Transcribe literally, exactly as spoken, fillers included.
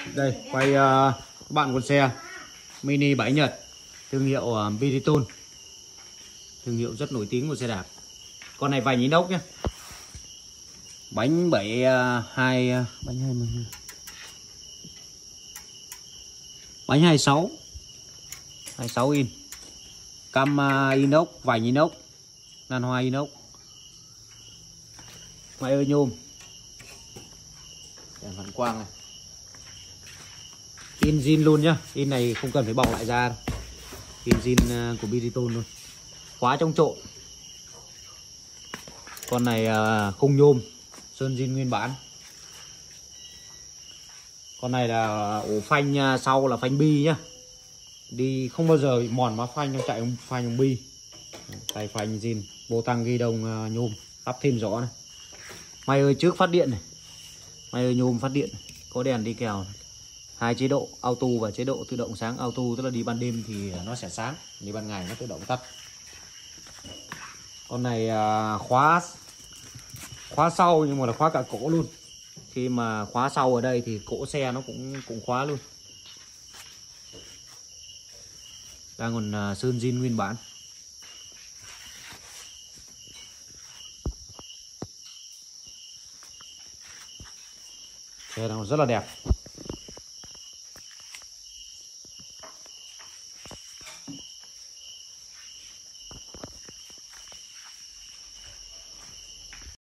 Đây quay uh, các bạn con xe Mini bảy Nhật, thương hiệu uh, Bridgestone, thương hiệu rất nổi tiếng của xe đạp. Con này vành inox nhé, bánh bảy uh, hai uh, bánh hai mươi bánh hai mươi sáu hai mươi sáu in, cam uh, inox, vành inox, nan hoa inox, máy ơi nhôm, đèn phản quang này, in zin luôn nhá, in này không cần phải bọc lại ra đâu. In zin uh, của Bridgestone luôn, khóa trong trộn. Con này uh, khung nhôm, sơn zin nguyên bản. Con này là ổ phanh uh, sau là phanh bi nhá, đi không bao giờ bị mòn má phanh trong chạy phanh trong bi. Tay phanh zin, vô tăng ghi đồng uh, nhôm, lắp thêm rõ này. May ơi trước phát điện này, may ơi nhôm phát điện này. Có đèn đi kèo này. Hai chế độ auto và chế độ tự động sáng. Auto tức là đi ban đêm thì nó sẽ sáng, đi ban ngày nó tự động tắt. Con này uh, khóa khóa sau nhưng mà là khóa cả cổ luôn. Khi mà khóa sau ở đây thì cổ xe nó cũng cũng khóa luôn. Đang còn uh, sơn zin nguyên bản. Xe nó rất là đẹp.